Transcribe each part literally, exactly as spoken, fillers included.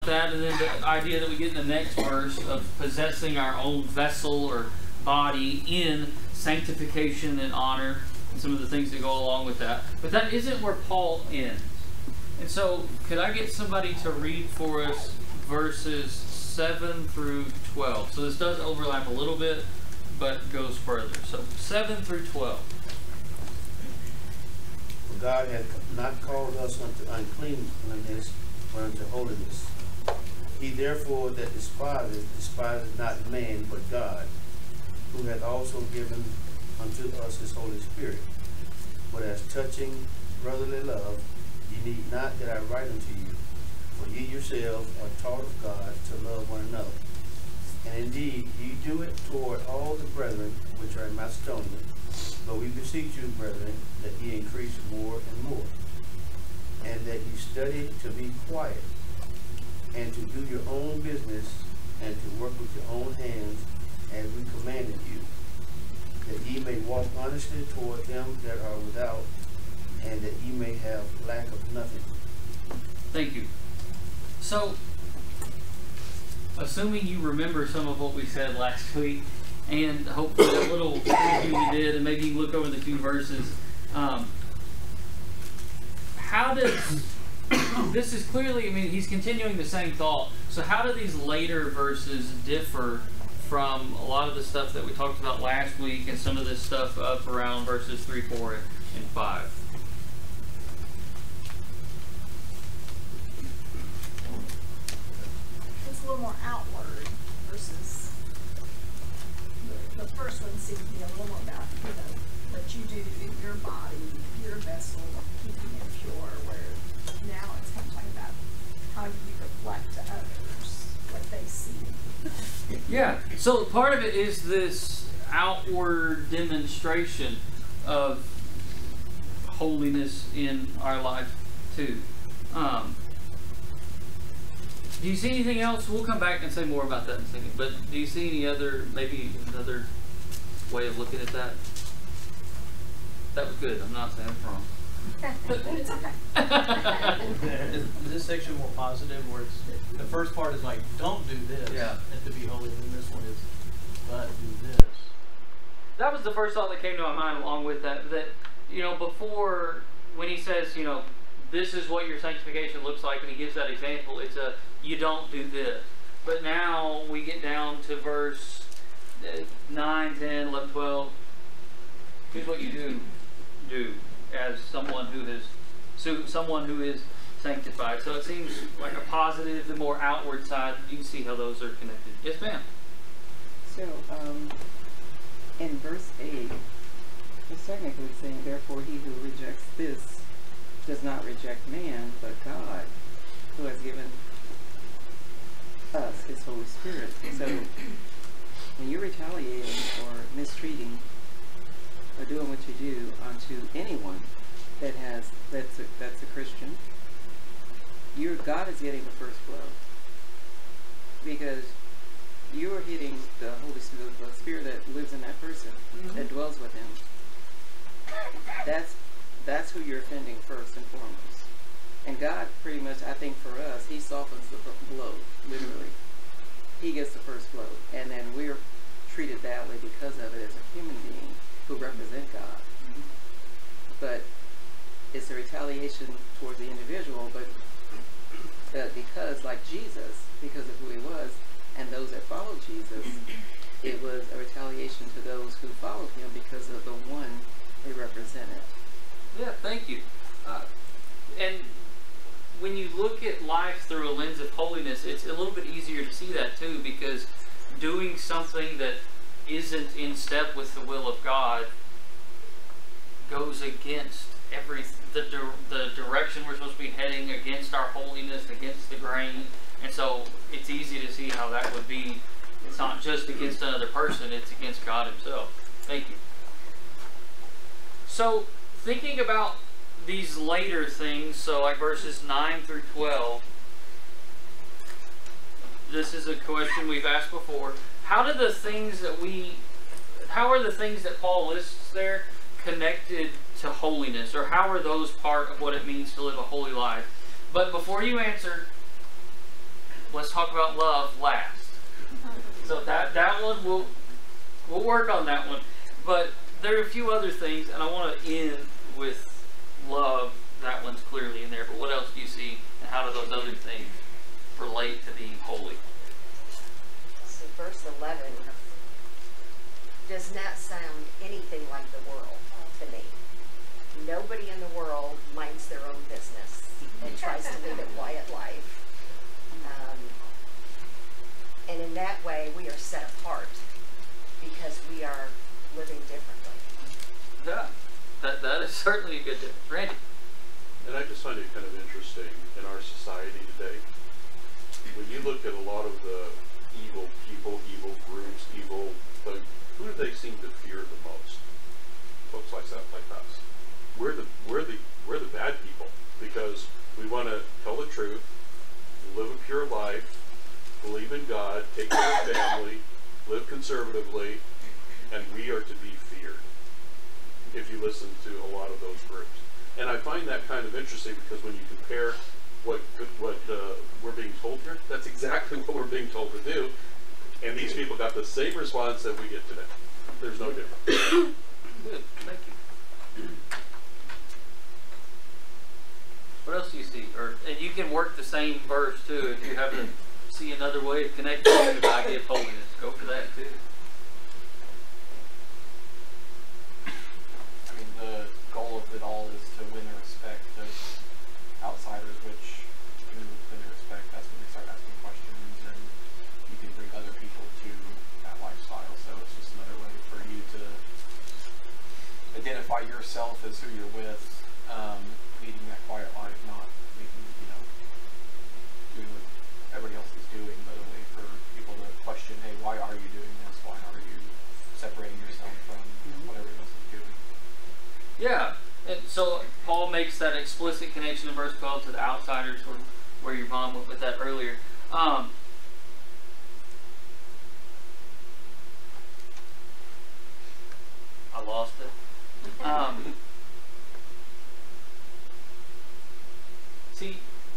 that, and then the idea that we get in the next verse of possessing our own vessel or body in sanctification and honor, and some of the things that go along with that. But that isn't where Paul ends. And so, could I get somebody to read for us verses seven through twelve? So this does overlap a little bit, but goes further. So seven through twelve. For God hath not called us unto uncleanness, but unto holiness. He therefore that despiseth, despiseth not man, but God, who hath also given unto us his Holy Spirit. But as touching brotherly love, ye need not that I write unto you, for ye yourselves are taught of God to love one another. And indeed ye do it toward all the brethren which are in Macedonia. But we beseech you, brethren, that ye increase more and more, and that ye study to be quiet, and to do your own business, and to work with your own hands, as we commanded you, that ye may walk honestly toward them that are without, and that ye may have lack of nothing. Thank you. So, assuming you remember some of what we said last week, and hopefully that little preview we did, and maybe you look over the few verses, um, how does, this is clearly, I mean, he's continuing the same thought, so how do these later verses differ from a lot of the stuff that we talked about last week and some of this stuff up around verses three, four, and five? It's a little more outward versus the, the first one seems to be a little more about, you know, what you do in your body, your vessel, keeping it pure, where now it's kind of talking about how you reflect to others what they see. Yeah, so part of it is this outward demonstration of holiness in our life too. Um, do you see anything else? We'll come back and say more about that in a second. But do you see any other, maybe another way of looking at that? That was good. I'm not saying it's wrong. It's okay. is, is this section more positive, where it's the first part is like, don't do this, yeah, and to be holy, and then this one is, but do this. That was the first thought that came to my mind along with that, that, you know, before, when he says, you know, this is what your sanctification looks like, and he gives that example, it's a, you don't do this. But now we get down to verse nine, ten, eleven, twelve. Here's what you do do as someone who has, so someone who is sanctified. So it seems like a positive, the more outward side. You can see how those are connected. Yes, ma'am. So, um, in verse eight, it's technically saying, therefore he who rejects this does not reject man, but God, who has given us his Holy Spirit. So, when you're retaliating or mistreating or doing what you do onto anyone that has that's a, that's a Christian, your God is getting the first blow, because you are hitting the Holy Spirit, the Spirit that lives in that person, mm-hmm. that dwells with him. That's that's who you're offending first and foremost. And God, pretty much, I think for us, he softens the blow, literally. He gets the first blow, and then we're treated badly because of it as a human being who represent God. Mm-hmm. But it's a retaliation towards the individual, but uh, because, like Jesus, because of who he was, and those that followed Jesus, it was a retaliation to those who followed him because of the one they represented. Yeah, thank you. Uh, and when you look at life through a lens of holiness, it's a little bit easier to see that too, because doing something that isn't in step with the will of God goes against every the, the direction we're supposed to be heading, against our holiness, against the grain. And so it's easy to see how that would be. It's not just against another person, it's against God himself. Thank you. So thinking about these later things, so like verses nine through twelve, this is a question we've asked before. How do the things that we, how are the things that Paul lists there connected to holiness? Or how are those part of what it means to live a holy life? But before you answer, let's talk about love last. So that that one will we'll work on that one. But there are a few other things, and I want to end with love. That one's clearly in there. But what else do you see, and how do those other things relate to being holy? So verse eleven does not sound anything like the world to me. Nobody in the world minds their own business and tries to live a quiet life. Um, and in that way, we are set apart because we are living differently. Yeah, that, that is certainly a good difference. Randy? And I just find it kind of interesting in our society today. When you look at a lot of the evil people, evil groups, evil things, who do they seem to fear the most? Folks like that, like us. We're the we're the we're the bad people because we want to tell the truth, live a pure life, believe in God, take care of family, live conservatively, and we are to be feared. If you listen to a lot of those groups, and I find that kind of interesting because when you compare what what uh, we're being told here, that's exactly what we're being told to do, and these people got the same response that we get today. There's no difference. Good, thank you. What else do you see? Or and you can work the same verse too if you have to see another way of connecting to the idea of holiness. Go for that too. I mean, the goal of it all is to win the respect of outsiders, which can win the respect. That's when they start asking questions, and you can bring other people to that lifestyle. So it's just another way for you to identify yourself as who you're with, um, leading that quiet life, not making, you know, doing what everybody else is doing, but a way for people to question, hey, why are you doing this? Why are you separating yourself from what everybody else is doing? Yeah, and so Paul makes that explicit connection in verse twelve to the outsiders, or where your mom went with that earlier. Um, I lost it. Um, see,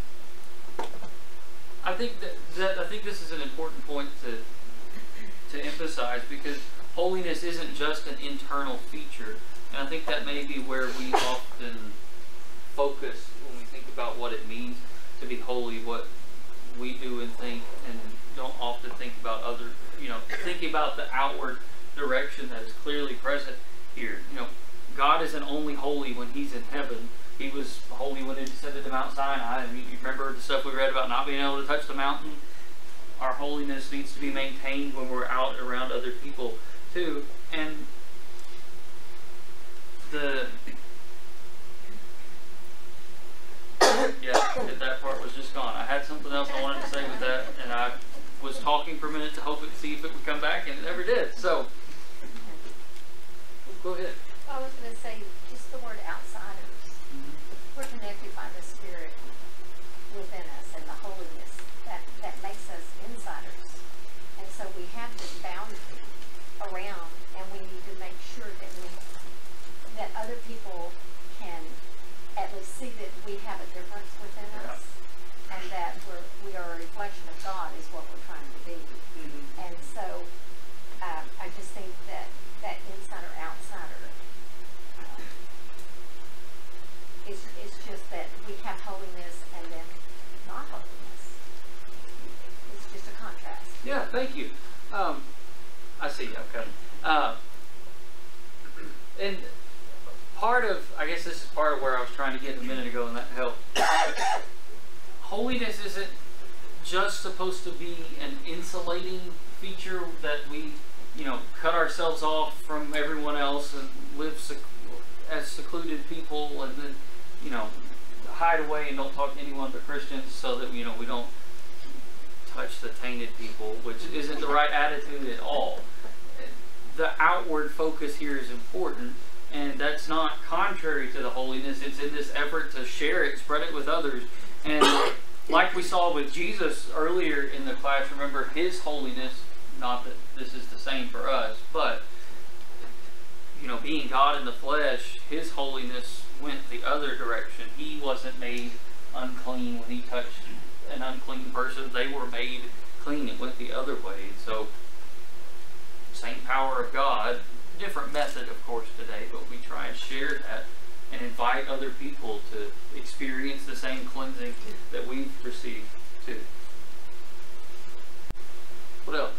I think that, that I think this is an important point to to emphasize, because holiness isn't just an internal feature, and I think that may be where we often focus when we think about what it means to be holy, what we do and think, and don't often think about other, you know, thinking about the outward direction that is clearly present here. You know, God isn't only holy when He's in heaven. He was holy when He descended to Mount Sinai. I mean, you remember the stuff we read about not being able to touch the mountain? Our holiness needs to be maintained when we're out around other people too. And the yeah, that part was just gone. I had something else I wanted to say with that, and I was talking for a minute to hope it see if it would come back, and it never did. So go ahead. I was going to say just the word outsiders. Mm-hmm. We're connected by the Spirit within us and the holiness that, that makes us insiders. And so we have this boundary around, and we need to make sure that we that other people can at least see that we have a difference within Yeah. us, and that we're, we are a reflection of God is what we're trying to be. Mm-hmm. And so um, I just think that that insider outsider um, is, is just that we have holiness and then not holiness. It's just a contrast. Yeah, thank you. Um, I see. Okay. Uh, and part of, I guess this is part of where I was trying to get a minute ago, and that helped. Holiness isn't just supposed to be an insulating feature that we, you know, cut ourselves off from everyone else and live sec as secluded people, and then, you know, hide away and don't talk to anyone but Christians, so that, you know, we don't touch the tainted people, which isn't the right attitude at all. The outward focus here is important, and that's not contrary to the holiness. It's in this effort to share it, spread it with others. And like we saw with Jesus earlier in the class, remember His holiness, not that this is the same for us, but, you know, being God in the flesh, His holiness went the other direction. He wasn't made unclean when He touched an unclean person, they were made clean. It went the other way. So, same power of God, different method, of course, today, but we try and share that and invite other people to experience the same cleansing that we've received too. What else?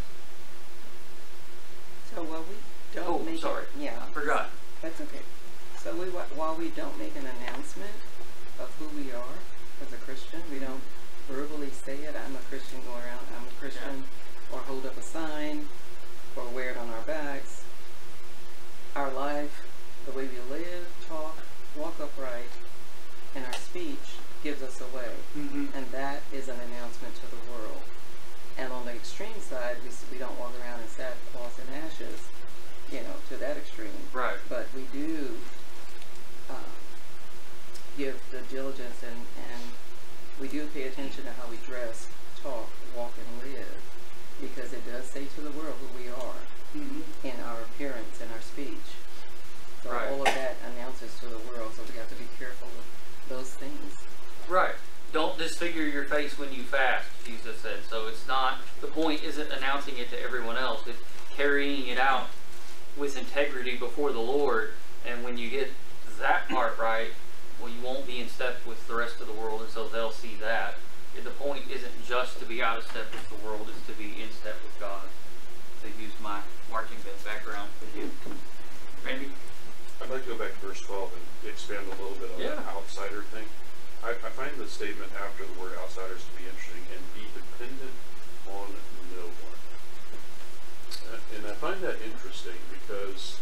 So while we don't Oh, make sorry. it, yeah, I forgot. that's okay. So we wa- while we don't make an announcement of who we are as a Christian, we don't verbally say it. I'm a Christian, go around. I'm a Christian, or hold up a sign, or wear it on our backs. Our life, the way we live, talk, walk upright, and our speech gives us away. Mm-hmm. And that is an announcement to the world. And on the extreme side, we, s- we don't walk around in sackcloth and ashes, you know, to that extreme. Right. But we do um, give the diligence and, and we do pay attention to how we dress, talk, walk, and live. Because it does say to the world who we are Mm-hmm. in our appearance and our speech. So Right. all of that announces to the world, so we have to be careful with those things. Right. Don't disfigure your face when you fast, Jesus said. So it's not, the point isn't announcing it to everyone else. It's carrying it out with integrity before the Lord. And when you get that part right, well, you won't be in step with the rest of the world, and so they'll see that. The point isn't just to be out of step with the world, it's to be in step with God. To use my marching band background with you. Randy? I'd like to go back to verse twelve and expand a little bit on Yeah. the outsider thing. I, I find the statement after the word outsiders to be interesting, and be dependent on no one. Uh, And I find that interesting because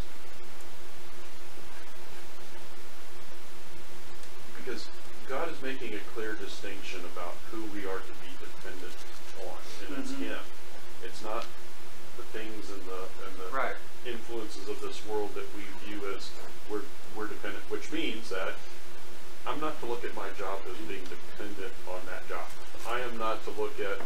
because God is making a clear distinction about who we are to be dependent on, and it's Mhm. Him. It's not the things and the and the Right. influences of this world that we view as we're we're dependent, which means that I'm not to look at my job as being dependent on that job. I am not to look at,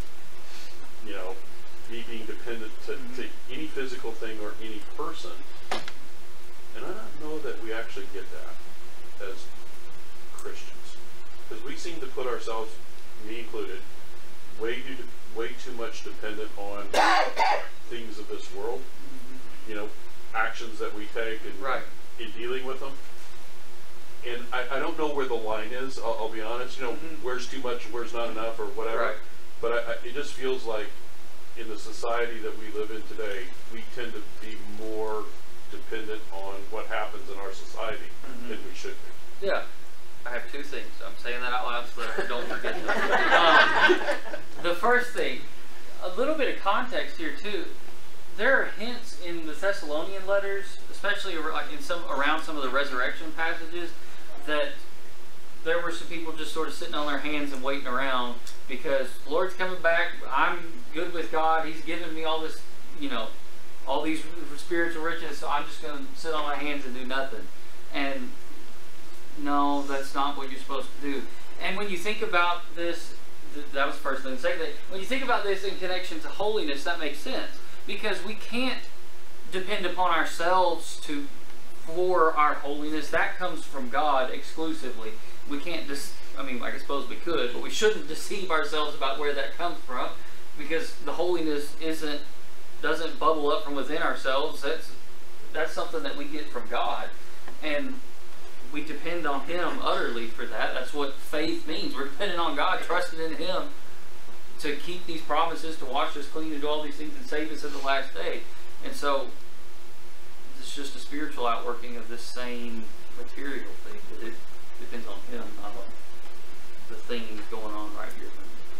you know, me being dependent to, to any physical thing or any person. And I don't know that we actually get that as Christians. Because we seem to put ourselves, me included, way too, way too much dependent on things of this world. You know, actions that we take and Right. in dealing with them. And I, I don't know where the line is, I'll, I'll be honest, you know, Mhm. where's too much, where's not enough, or whatever. Right. But I, I, it just feels like in the society that we live in today, we tend to be more dependent on what happens in our society Mhm. than we should be. Yeah. I have two things. I'm saying that out loud so that I don't forget them. Um, the first thing, a little bit of context here too. There are hints in the Thessalonian letters, especially ar- like in some around some of the resurrection passages, that there were some people just sort of sitting on their hands and waiting around because the Lord's coming back. I'm good with God. He's given me all this, you know, all these spiritual riches. So I'm just going to sit on my hands and do nothing. And no, that's not what you're supposed to do. And when you think about this, th- that was the first thing. The second thing, when you think about this in connection to holiness, that makes sense. Because we can't depend upon ourselves to for our holiness. That comes from God exclusively. We can't just, I mean, I suppose we could, but we shouldn't deceive ourselves about where that comes from. Because the holiness isn't, doesn't bubble up from within ourselves. That's, that's something that we get from God. And we depend on Him utterly for that. That's what faith means. We're depending on God, trusting in Him to keep these promises, to wash us clean, and do all these things and save us in the last day. And so, it's just a spiritual outworking of this same material thing. That it depends on Him, not on the things going on right here.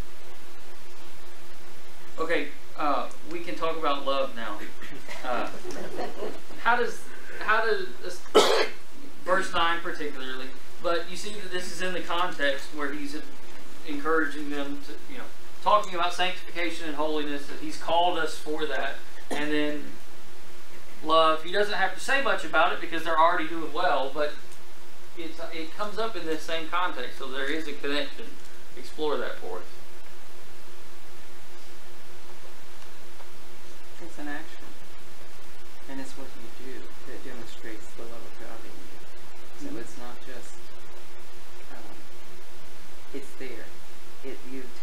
Okay, uh, we can talk about love now. Uh, how does, how does, this, verse nine particularly, but you see that this is in the context where he's encouraging them to, you know, talking about sanctification and holiness, that He's called us for that, and then love. He doesn't have to say much about it because they're already doing well, but it's, it comes up in this same context, so there is a connection. Explore that for us. It's an action. And it's what you do that demonstrates the love of God in you. So Mhm. it's not just, um, it's there. It, you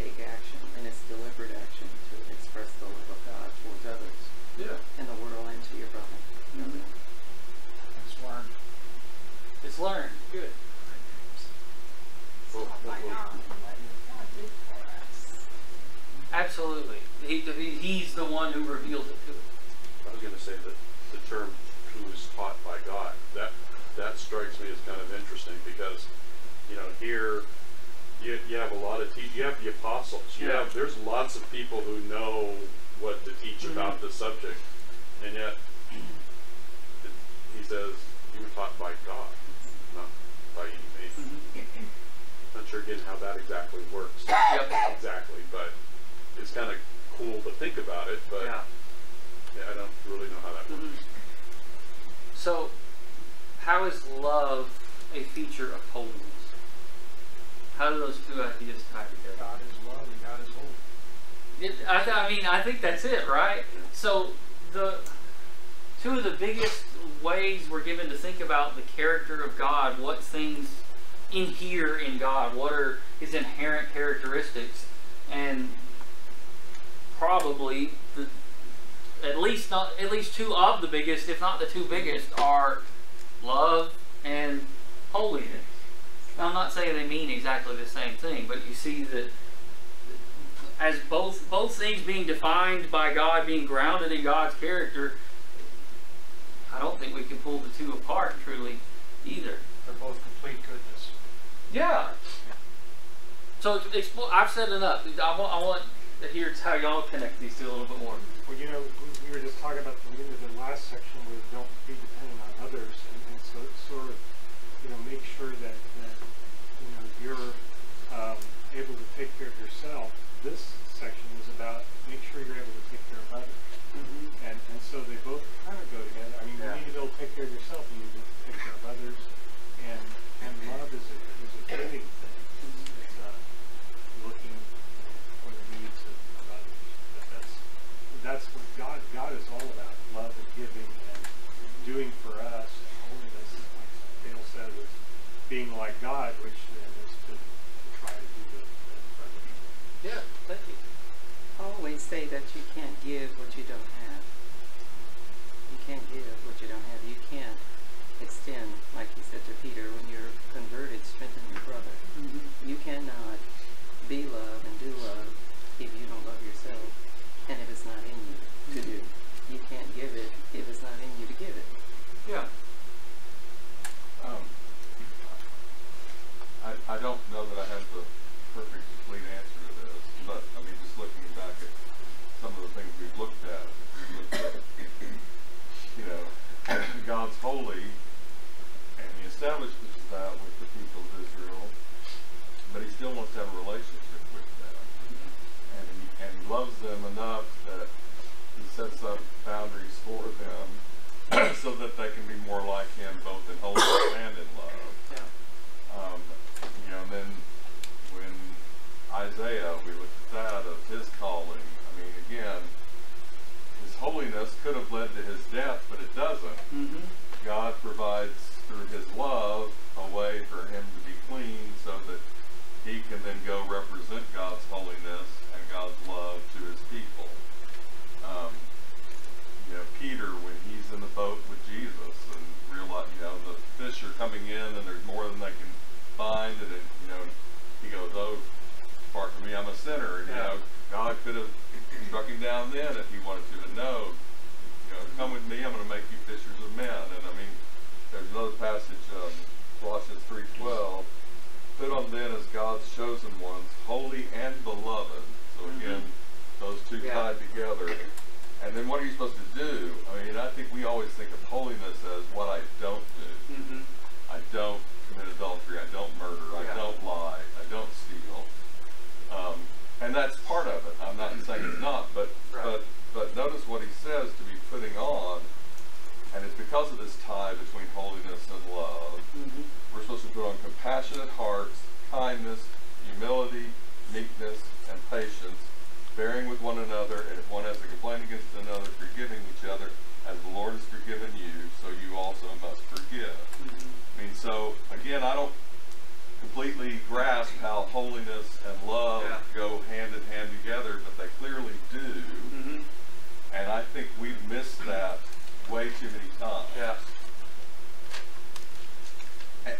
learned. Good. Well, Not by well, God, but what God did for us. Absolutely. He, he, he's the one who reveals it to us. I was going to say that the term "who is taught by God," that that strikes me as kind of interesting because, you know, here you, you have a lot of te- you have the apostles. You Yeah. have there's lots of people who know what to teach Mhm. about the subject, and yet it, he says you were taught by God, not by any man. Mm-hmm. Not sure again how that exactly works. Yep. Exactly, but it's kind of cool to think about it. But Yeah. yeah, I don't really know how that works. Mhm. So, how is love a feature of holiness? How do those two ideas tie together? God is love and God is holy. It, I, th- I mean, I think that's it, right? So, the two of the biggest ways we're given to think about the character of God, what things inhere in God, what are his inherent characteristics, and probably the at least not at least two of the biggest, if not the two biggest, are love and holiness. Now, I'm not saying they mean exactly the same thing, but you see that as both both things being defined by God, being grounded in God's character, I don't think we can pull the two apart truly either. They're both complete goodness. Yeah. So expl- I've said enough. I want, I want to hear how y'all connect these two a little bit more. Well, you know, we, we were just talking about the end of the last section was don't be dependent on others, and, and so it's sort of, you know, make sure that, that you know, you're um, able to take care of yourself. This section is about make sure you're able to take care of others. Mm-hmm. And, and so they both kind of go together. I mean, Yeah. you need to be able to take care of yourself, and you need to take care of others. And and love is a is a giving thing. It's, it's uh, looking for the needs of, of others. But that's that's what God God is all about: love and giving and doing for us. And holiness, like Dale said, is being like God, which then is to, to try to do good for other people. Yeah, thank you. Always say that you can't give what you don't have. You can't give what you don't have. You can't extend, like he said to Peter, when you're converted, strengthen your brother. Mm-hmm. You cannot be love and do love if you don't love yourself and if it's not in you to do. You can't give it if it's not in you to give it. Yeah. Um, I, I don't know that I have the perfect, complete answer to this, but I mean, just looking back at some of the things we've looked at, we looked at, you know, God's holy, and he establishes that with the people of Israel, but he still wants to have a relationship with them, and he, and he loves them enough that he sets up boundaries for them so that they can be more like him both in holiness and in love. Yeah. Um, you know, and then when Isaiah, we looked at that, of his calling. I mean, again, his holiness could have led to his death, but it doesn't. Mm-hmm. God provides through his love a way for him to be clean so that he can then go represent God's holiness and God's love to his people. Um, you know, Peter, when he's in the boat with Jesus and realize, you know, the fish are coming in and there's more than they can find, and it, you know, he goes, "Oh, apart from me, I'm a sinner." And you Yeah. know, God could have struck him down then if he wanted to. But no, you know, come with me, I'm going to make you fishers of men. And I mean, there's another passage, um, Colossians three twelve. Put on then as God's chosen ones, holy and beloved. So again, mm-hmm. those two Yeah. tied together. And then what are you supposed to do? I mean, I think we always think of holiness as what I don't do. Mm-hmm. I don't commit adultery. I don't murder. I Yeah. don't lie. I don't steal. Um, and that's part of it. I'm not saying it's not, but Right. but but notice what he says to be putting on, and it's because of this tie between holiness and love. Mm-hmm. We're supposed to put on compassionate hearts, kindness, humility, meekness, and patience, bearing with one another, and if one has a complaint against another, forgiving each other, as the Lord has forgiven you, so you also must forgive. Mm-hmm. I mean, so again, I don't completely grasp how holiness and love Yeah. go hand in hand together, but they clearly do, Mm-hmm. and I think we've missed that way too many times. Yeah. And,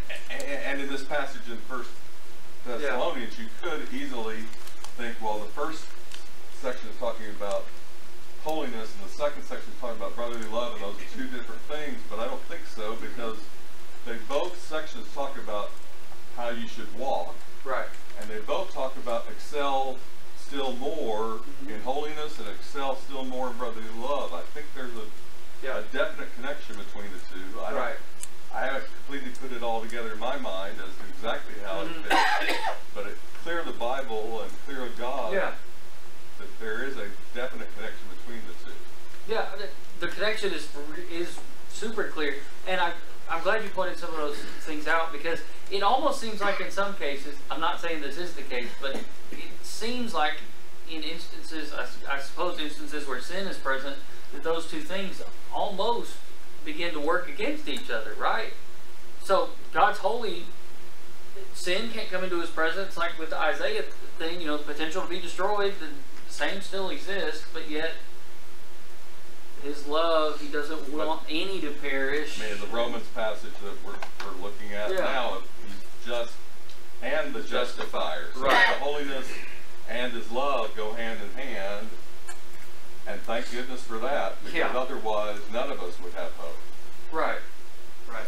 in First Thessalonians, you could easily think, well, the first section is talking about holiness, and the second section is talking about brotherly love, and those are two different things. But I don't think so, because they both sections talk about how you should walk, Right. and they both talk about excel still more in holiness and excel still more in brotherly love. I think there's a, Yeah. a definite connection between the two. I don't, Right. I haven't completely put it all together in my mind as to exactly how Mhm. it fits, but it's clear of the Bible and clear of God Yeah. that there is a definite connection between the two. Yeah, the, the connection is is super clear, and I I'm glad you pointed some of those things out, because it almost seems like in some cases, I'm not saying this is the case, but it seems like in instances, I, I suppose instances where sin is present, that those two things almost begin to work against each other, right? So God's holy, sin can't come into his presence, like with the Isaiah thing, you know, the potential to be destroyed, the same still exists, but yet his love, he doesn't want any to perish. I mean, the Romans passage that we're, we're looking at Yeah. now, he's just and the justifier. So Right. the holiness and his love go hand in hand, and thank goodness for that, because Yeah. otherwise none of us would have hope. Right. Right.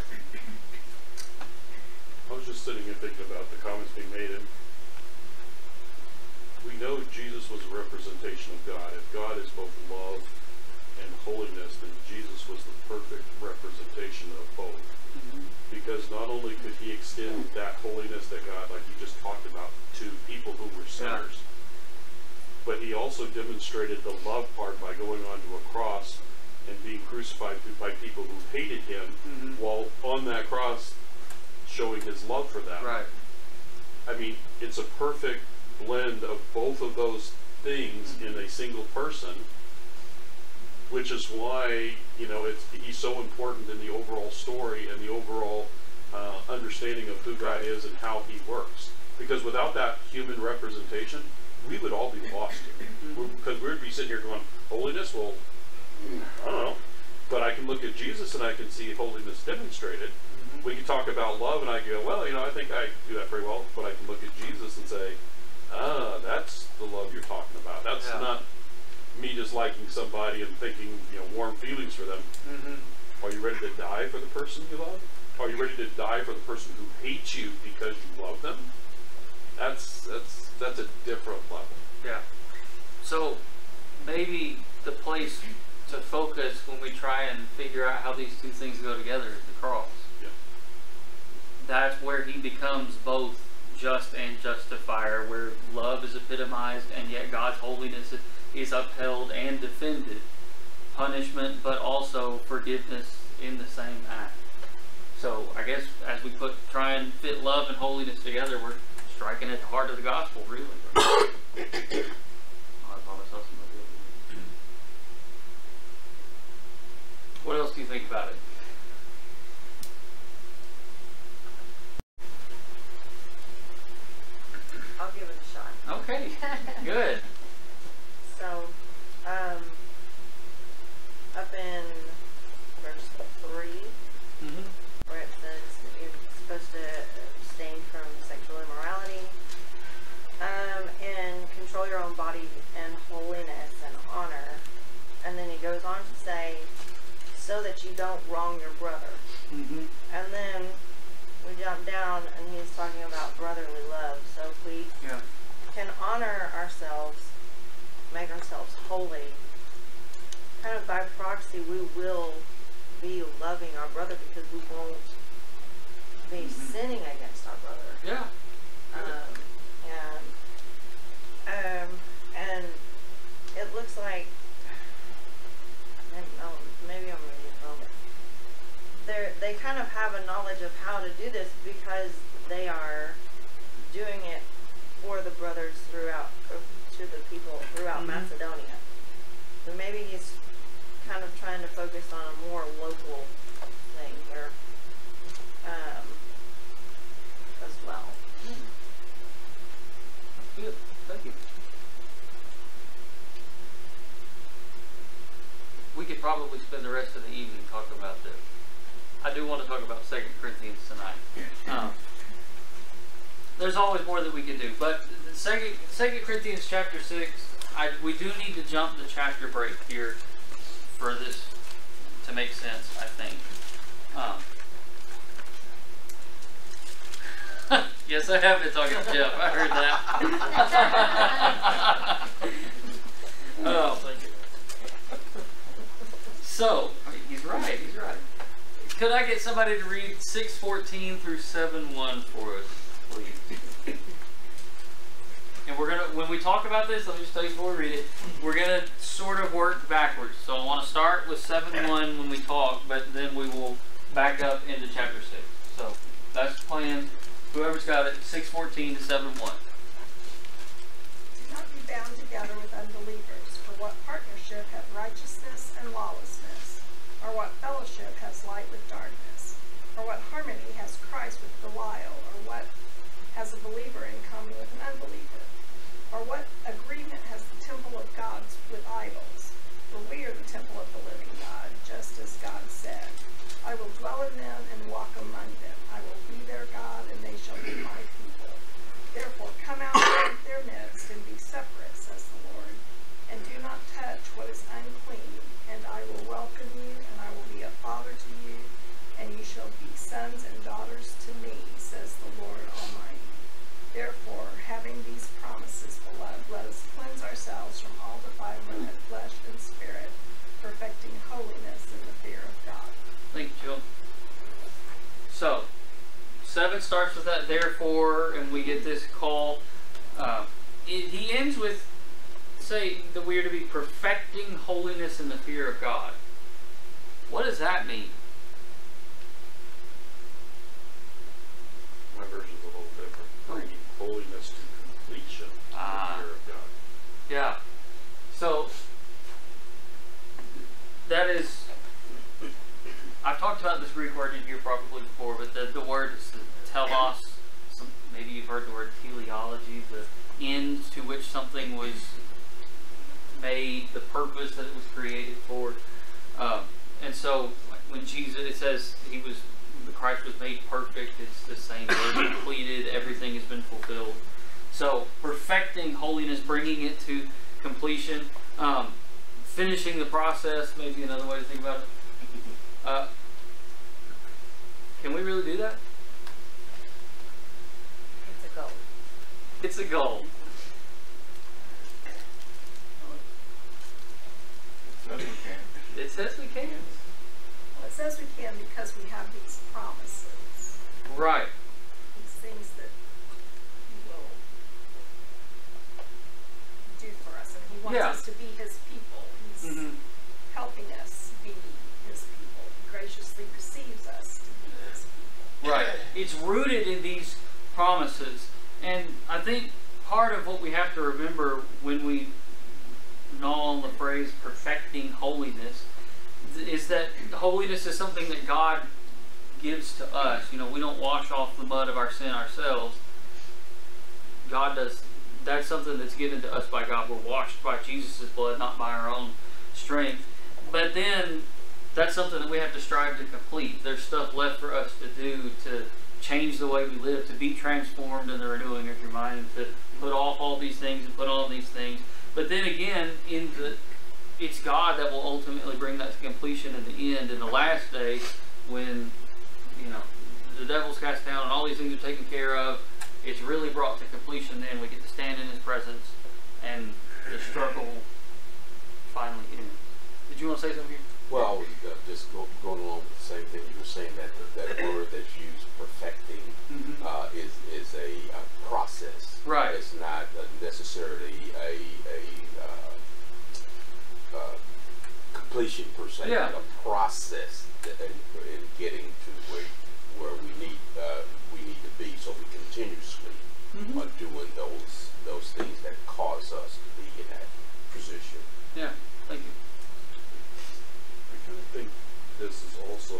I was just sitting here thinking about the comments being made, and we know Jesus was a representation of God. If God is both love and holiness, then Jesus was the perfect representation of both. Mm-hmm. Because not only could he extend that holiness that God, like you just talked about, to people who were sinners, but he also demonstrated the love part by going onto a cross and being crucified by people who hated him, Mhm. while on that cross showing his love for them. Right. I mean, it's a perfect blend of both of those things in a single person, which is why, you know, it's he's so important in the overall story and the overall uh, understanding of who God is and how he works. Because without that human representation, we would all be lost here. Because we would be sitting here going, holiness, well, I don't know. But I can look at Jesus and I can see holiness demonstrated. Mm-hmm. We can talk about love and I go, well, you know, I think I do that very well. But I can look at Jesus and say, ah, that's the love you're talking about. That's Yeah. not me just liking somebody and thinking, you know, warm feelings for them. Mm-hmm. Are you ready to die for the person you love? Are you ready to die for the person who hates you because you love them? That's that's that's a different level. Yeah. So maybe the place to focus when we try and figure out how these two things go together is the cross. Yeah. That's where he becomes both just and justifier, where love is epitomized and yet God's holiness is upheld and defended. Punishment, but also forgiveness in the same act. So I guess as we put try and fit love and holiness together, we're striking at the heart of the gospel, really. Oh, I thought I saw somebody over there. What else do you think about it? I'll give it a shot. Okay, good. So, um, up in verse three, Mm-hmm. where it says that you're supposed to abstain from sexual immorality, um, and control your own body in holiness and honor. And then he goes on to say, so that you don't wrong your brother. Mm-hmm. And then we jump down and he's talking about brotherly love. So if we Yeah. can honor ourselves, make ourselves holy, kind of by proxy we will be loving our brother, because we won't be Mhm. sinning against our brother. Yeah. Um, and um, and it looks like maybe, oh, maybe I'm reading it wrong, but they they kind of have a knowledge of how to do this because they are doing it for the brothers throughout, or to the people throughout Mhm. Macedonia. So maybe he's kind of trying to focus on a more local thing here um, as well. Good. Thank you. We could probably spend the rest of the evening talking about this. I do want to talk about Second Corinthians tonight. Um, there's always more that we can do. But Second Second Corinthians chapter six, I, we do need to jump the chapter break here for this to make sense, I think. Um, yes, I have been talking to Jeff. I heard that. Oh, so he's right. He's right. Could I get somebody to read six fourteen through seven one for us, please? And we're gonna, when we talk about this, let me just tell you before we read it, we're gonna sort of work backwards. So I want to start with seven one when we talk, but then we will back up into chapter six. So that's the plan. Whoever's got it, six fourteen to seven one. Do not be bound together with unbelievers, for what partnership hath righteousness and lawlessness? Or what fellowship has light with darkness? Or what harmony has Christ with Belial? Or what has a believer in common with an unbeliever? Or what agreement has the temple of God with idols? For we are the temple of the living God, just as God said, I will dwell in them and walk among them. I will be their God, and they shall be my people. Therefore come out from their midst and be separate, says the Lord, and do not touch what is unclean, and I will welcome you, and I will be a father to you, and you shall be sons and daughters to me, says the Lord Almighty. Therefore, having these promises, beloved, let us cleanse ourselves from all defilement of flesh and spirit, perfecting holiness in the fear of God. Thank you, Jill. So, seven starts with that therefore, and we get this call. Uh, it, he ends with, say, that we are to be perfecting holiness in the fear of God. What does that mean? My version's a little different. Bringing holiness to completion in Ah. the fear of God. Yeah. So, that is, I've talked about this Greek word in here probably before, but the, the word is the telos. Some, maybe you've heard the word teleology, the end to which something was made, the purpose that it was created for. Um, and so, when Jesus, it says he was, the Christ was made perfect, it's the same word, completed, everything has been fulfilled. So, perfecting holiness, bringing it to completion, um, finishing the process, maybe another way to think about it. Uh, can we really do that? It's a goal. It's a goal. It says we can. It says we can. Well, it says we can because we have these promises, Right. these things that he will do for us, and he wants Yeah. us to be his people. He's Mm-hmm. helping us be his people. He graciously receives us to be his people. Right. It's rooted in these promises. And I think part of what we have to remember when we gnaw on the phrase perfecting holiness is that holiness is something that God gives to us. You know, we don't wash off the mud of our sin ourselves. God does. That's something that's given to us by God. We're washed by Jesus' blood, not by our own strength. But then that's something that we have to strive to complete. There's stuff left for us to do to change the way we live, to be transformed in the renewing of your mind, to put off all these things and put on these things. But then again, in the it's God that will ultimately bring that to completion in the end, in the last day, when you know the devil's cast down and all these things are taken care of. It's really brought to completion. Then we get to stand in His presence, and the struggle finally ends. Did you want to say something here? Well, I was uh, just go, going along with the same thing you were saying, that that word that's used, perfecting, Mm-hmm. uh, is is a, a process. Right. It's not uh, necessarily a a uh, uh, completion per se, Yeah. but a process that, in, in getting to where where we need uh, we need to be, so we continuously Mm-hmm. are doing those those things that cause us to be in that position. Yeah. Thank you. I kind of think this is also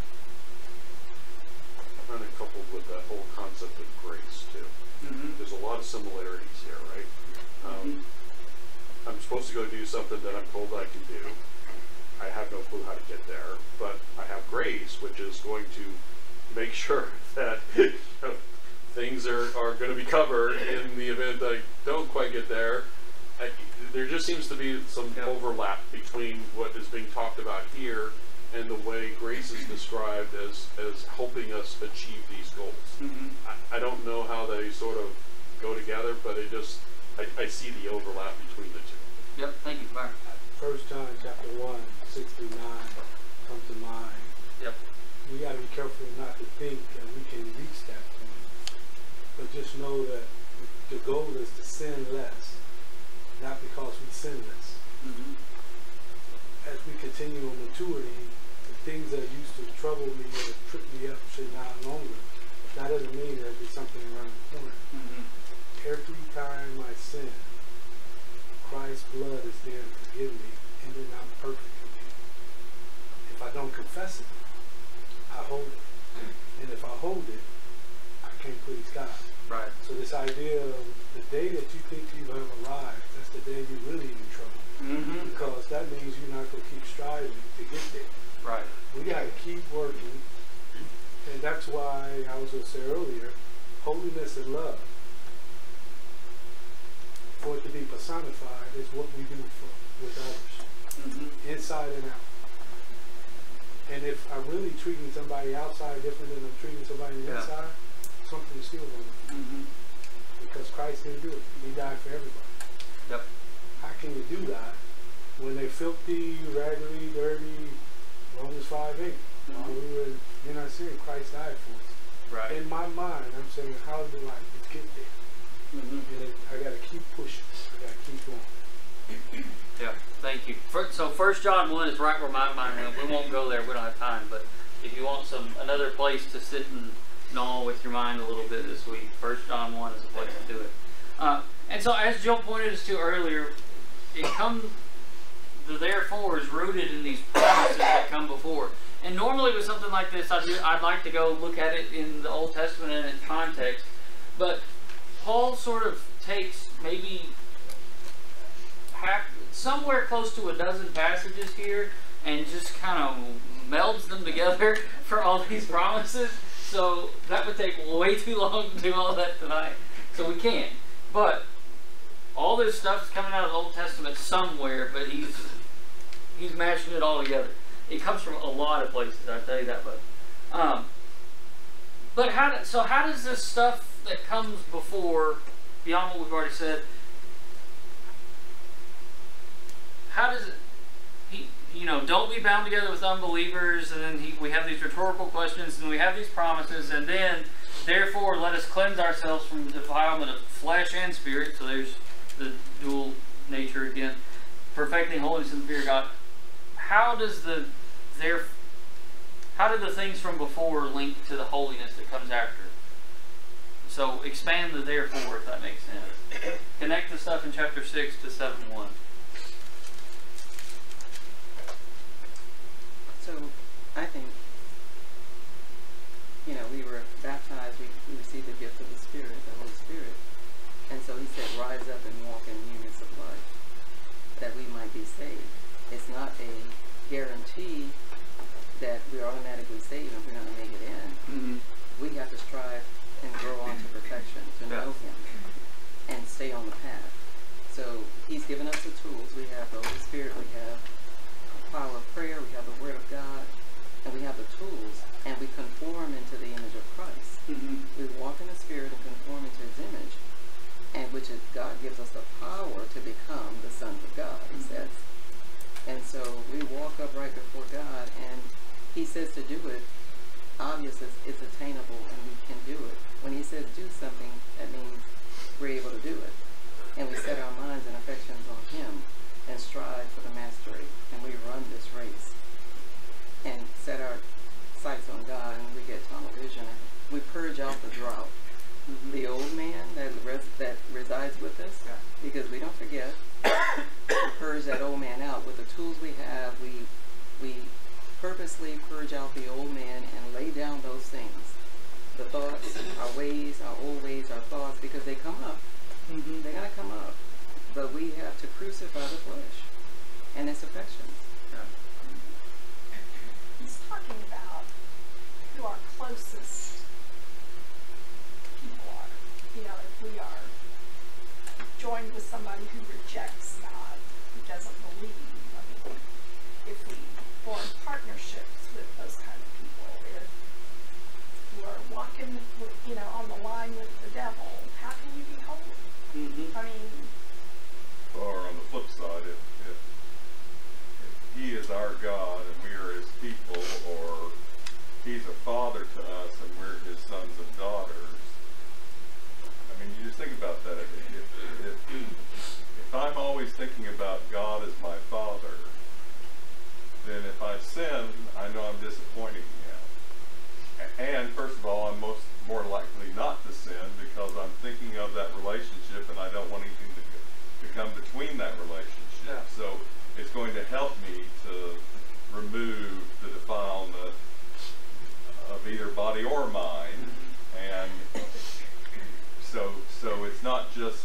kind of coupled with that whole concept of grace too. Mm-hmm. There's a lot of similarities here, right? Um, I'm supposed to go do something that I'm told I can do. I have no clue how to get there, but I have grace, which is going to make sure that you know, things are, are going to be covered in the event I don't quite get there. I, there just seems to be some Yeah. overlap between what is being talked about here and the way grace is described as, as helping us achieve these goals. Mm-hmm. I, I don't know how they sort of go together, but it just, I, I see the overlap between the two. Yep, thank you, Byron. First John chapter one, six through nine comes to mind. Yep. We gotta be careful not to think that we can reach that point, but just know that the goal is to sin less, not because we sin less. Mm-hmm. As we continue in maturity, the things that used to trouble me or trip me up should not longer. That doesn't mean that there's something around the corner. Mm-hmm. Every time I sin, Christ's blood is there to forgive me, and then I'm perfect again. If I don't confess it, I hold it. And if I hold it, I can't please God. Right. So this idea of the day that you think you have arrived, that's the day you're really in trouble. Mm-hmm. Because that means you're not going to keep striving to get there. Right. We got to keep working. And that's why I was going to say earlier, holiness and love, for it to be personified, is what we do for, with others, Mm-hmm. inside and out. And if I'm really treating somebody outside different than I'm treating somebody Yeah. inside, something's still going on. Mm-hmm. Because Christ didn't do it. He died for everybody. Yep. How can you do that when they're filthy, raggedy, dirty? Romans five eight. Mhm. We were in our sin, Christ died for us. Right. In my mind, I'm saying, how do I get there? Mm-hmm. And it, I got to keep pushing. I got to keep going. Yeah, thank you. For, so First John one is right where my mind went. We won't go there. We don't have time. But if you want some another place to sit and gnaw with your mind a little bit this week, First John one is a place to do it. Uh, and so, as Joe pointed us to earlier, it comes. The therefore is rooted in these promises that come before. And normally with something like this, I do, I'd like to go look at it in the Old Testament and its context. But Paul sort of takes maybe half, somewhere close to a dozen passages here and just kind of melds them together for all these promises. So that would take way too long to do all that tonight. So we can't. But all this stuff is coming out of the Old Testament somewhere, but he's he's mashing it all together. It comes from a lot of places, I tell you that much. Um, but how? Do, so how does this stuff that comes before, beyond what we've already said, how does it? He, you know, don't be bound together with unbelievers, and then he, we have these rhetorical questions, and we have these promises, and then, therefore, let us cleanse ourselves from the defilement of flesh and spirit. So there's the dual nature again, perfecting holiness in the fear of God. How does the there? How do the things from before link to the holiness that comes after? So expand the therefore, if that makes sense. Connect the stuff in chapter six to seven one. So I think, you know, we were baptized, we, we received the gift of the Spirit, the Holy Spirit. And so he said, rise up and walk in newness of life, that we might be saved. It's not a guarantee that we're automatically saved and we're going to make it in. Mm-hmm. We have to strive and grow on to perfection, to Yeah. know him, and stay on the path. So he's given us the tools. We have the Holy Spirit, we have the power of prayer, we have the Word of God, and we have the tools, and we conform into the image of Christ. Mm-hmm. We walk in the Spirit and conform into his image, and which is God gives us the power to become the sons of God, he says. And so we walk upright before God, and he says to do it. Obviously, it's attainable, and we can do it. When he says do something, that means we're able to do it. And we set our minds and affections on him and strive for the mastery. And we run this race and set our sights on God, and we get tunnel vision. We purge out the drought. Mm-hmm. The old man that, res that resides with us, yeah. Because we don't forget, we purge that old man out. With the tools we have, we, we purposely purge out the old man and lay down those things. The thoughts, our ways, our old ways, our thoughts, because they come up. Mm-hmm. They're going to come up. But we have to crucify the flesh and its affections. Yeah. He's talking about who our closest people we are joined with somebody who rejects God, who doesn't believe. I mean, if we form partnerships with those kind of people, if we're walking, with, you know, on the line with the devil, how can you be holy? Mm-hmm. I mean, Or on the flip side, if, if, if he is our God and we are his people, or he's a father to us and we're his sons and daughters, I mean, you just think about that. If, if, if, if I'm always thinking about God as my father, then if I sin, I know I'm disappointing him. And first of all, I'm most more likely not to sin because I'm thinking of that relationship and I don't want anything to, to come between that relationship. Yeah. So it's going to help me to remove the defilement of either body or mind. And so so it's not just,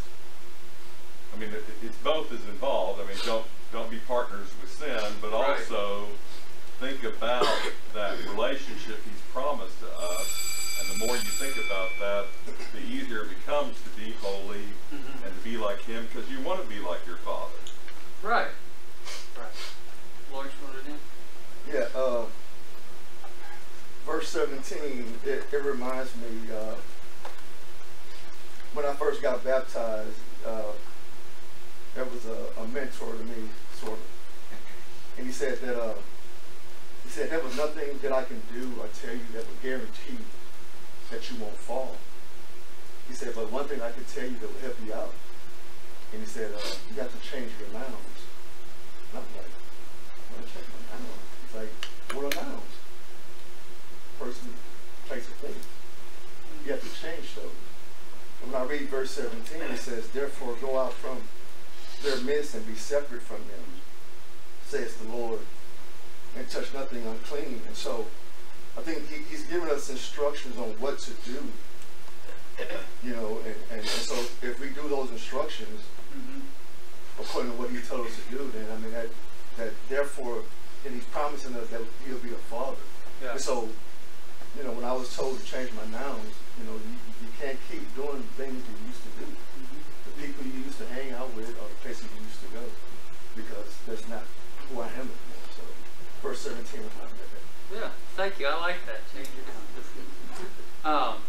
I mean, it, it's both is involved. I mean, don't don't be partners with sin, but Right. also think about that relationship he's promised to us. And the more you think about that, the easier it becomes to be holy Mhm. and to be like him, because you want to be like your father. Right. Right. Lawrence, you want to do? Yeah, uh, verse seventeen, it, it reminds me, uh, when I first got baptized, uh, there was a, a mentor to me, sort of. And he said that, uh, he said, there was nothing that I can do or tell you that would guarantee that you won't fall. He said, but one thing I can tell you that will help you out. And he said, uh, you have to change your nouns. And I'm like, I'm gonna change my nouns. He's like, what are nouns? Person, place, or thing. You have to change those. And when I read verse seventeen, it says, therefore go out from their midst and be separate from them, says the Lord, and touch nothing unclean. And so I think he, he's given us instructions on what to do. You know, and, and, and so if we do those instructions, Mm-hmm. according to what he told us to do, then I mean that that therefore, and he's promising us that he'll be a father. Yeah. And so, you know, when I was told to change my nouns, you know, you, you can't keep doing things you used to do. Mm-hmm. The people you used to hang out with or the places you used to go, because that's not who I am anymore. So, verse seventeen reminds me of that. Yeah, thank you. I like that. Change your tone. That's good. Um,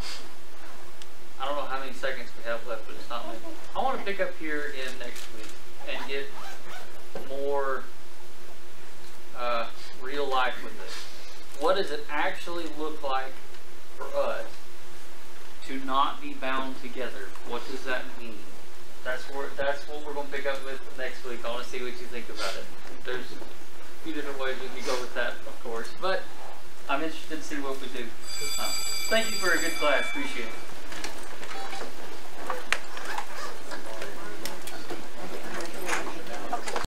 I don't know how many seconds we have left, but it's not many. I want to pick up here in next week and get more uh, real life with this. What does it actually look like for us to not be bound together? What does that mean? That's where that's what we're going to pick up with next week. I want to see what you think about it. There's a few different ways we can go with that, of course, but I'm interested to see what we do. Uh, thank you for a good class. Appreciate it.